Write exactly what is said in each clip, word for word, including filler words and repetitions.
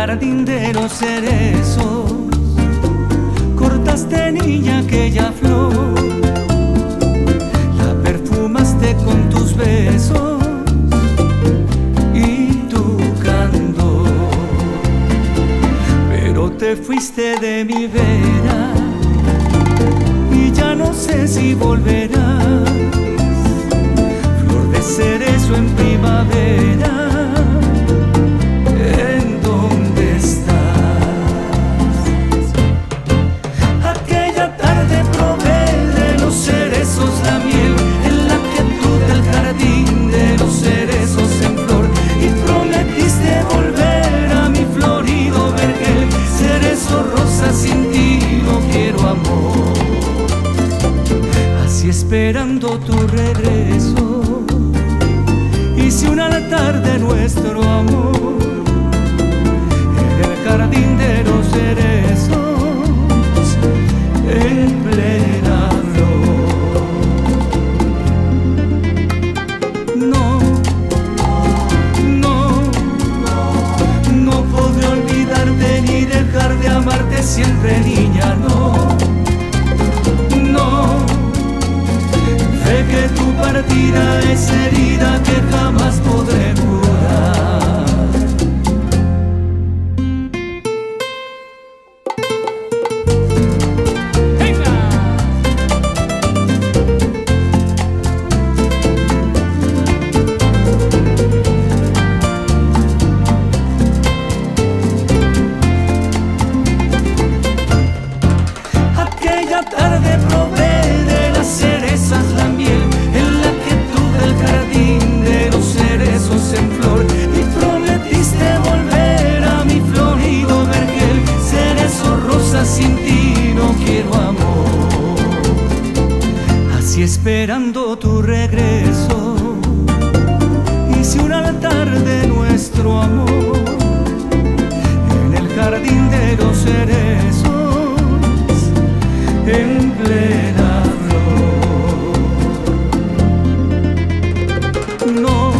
jardín de los cerezos cortaste, niña, aquella flor, la perfumaste con tus besos y tu candor, pero te fuiste de mi vera y ya no sé si volverás. Flor de cerezo en primavera, ¿en dónde estás? Aquella tarde probé de los cerezos la miel, en la quietud del jardín de los cerezos en flor, y prometiste volver a mi florido vergel. Cerezo rosa, sin ti no quiero amor, así esperando tu regreso. Hice un altar de nuestro amor en el jardín de los cerezos en plena flor. No, no, no podré olvidarte ni dejar de amarte siempre, niña, no, no. Sé que tu partida es herida que jamás podré curar. ¡Venga! Aquella tarde probé de las cerezas la miel, en la quietud del jardín de los cerezos en flor, y prometiste volver a mi florido vergel. Cerezo rosa, sin ti no quiero amor, así esperando tu regreso. Hice un altar de nuestro amor en el jardín de los cerezos en plena flor. No,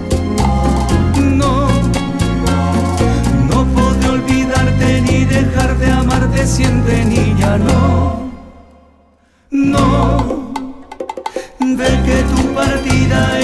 no, no podré olvidarte ni dejar de amarte siempre, niña, no, no. Ve que tu partida